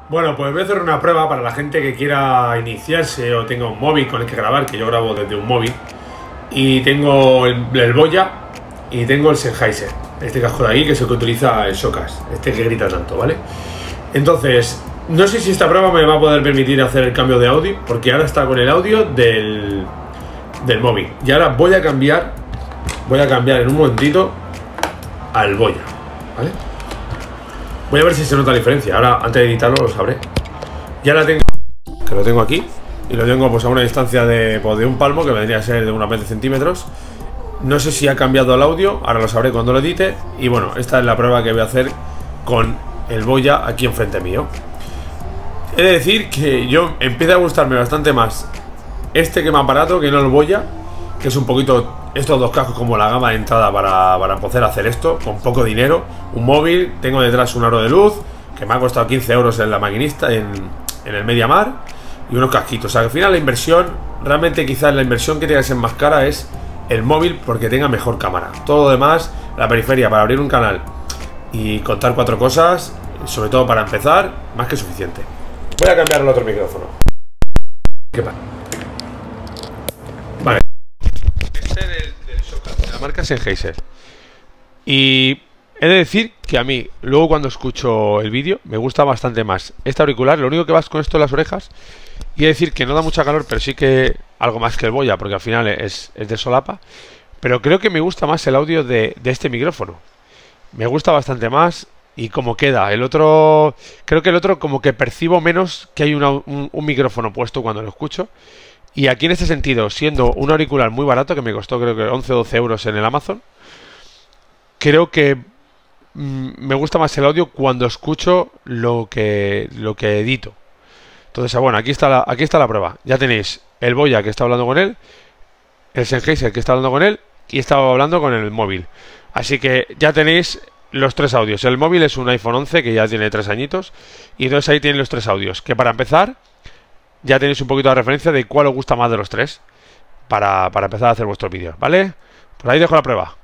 Bueno, pues voy a hacer una prueba para la gente que quiera iniciarse o tenga un móvil con el que grabar, que yo grabo desde un móvil. Y tengo el Boya y tengo el Sennheiser, este casco de ahí, que es el que utiliza el Showcast, este que grita tanto, ¿vale? Entonces, no sé si esta prueba me va a poder permitir hacer el cambio de audio, porque ahora está con el audio del móvil. Y ahora voy a cambiar en un momentito al Boya, ¿vale? Voy a ver si se nota la diferencia. Ahora, antes de editarlo, lo sabré. Ya la tengo, que lo tengo aquí. Y lo tengo pues a una distancia de un palmo, que vendría a ser de unos 20 centímetros. No sé si ha cambiado el audio, ahora lo sabré cuando lo edite. Y bueno, esta es la prueba que voy a hacer con el Boya aquí enfrente mío. He de decir que yo empieza a gustarme bastante más este que más barato que no el Boya, que es un poquito estos dos cascos como la gama de entrada para poder hacer esto con poco dinero. Un móvil, tengo detrás un aro de luz que me ha costado 15 euros en la maquinista, en el MediaMarkt, y unos casquitos. O sea, que al final la inversión, realmente quizás la inversión que tenga que ser más cara es el móvil, porque tenga mejor cámara. Todo lo demás, la periferia para abrir un canal y contar 4 cosas, sobre todo para empezar, más que suficiente. Voy a cambiar el otro micrófono. ¿Qué pasa? Vale. Este del Showcast, de la marca Sennheiser. Y he de decir que a mí, luego cuando escucho el vídeo, me gusta bastante más este auricular. Lo único que vas con esto en las orejas. Y he de decir que no da mucha calor, pero sí que algo más que el Boya, porque al final es de solapa. Pero creo que me gusta más el audio de este micrófono. Me gusta bastante más. Y cómo queda. El otro, creo que el otro como que percibo menos que hay un micrófono puesto cuando lo escucho. Y aquí en este sentido, siendo un auricular muy barato, que me costó creo que 11 o 12 euros en el Amazon, creo que me gusta más el audio cuando escucho lo que edito. Entonces, bueno, aquí está la prueba. Ya tenéis el Boya, que está hablando con él, el Sennheiser, que está hablando con él, y estaba hablando con el móvil. Así que ya tenéis los 3 audios. El móvil es un iPhone 11 que ya tiene 3 añitos. Y entonces ahí tienen los 3 audios, que para empezar ya tenéis un poquito de referencia de cuál os gusta más de los 3 para empezar a hacer vuestros vídeos, ¿vale? Por ahí dejo la prueba.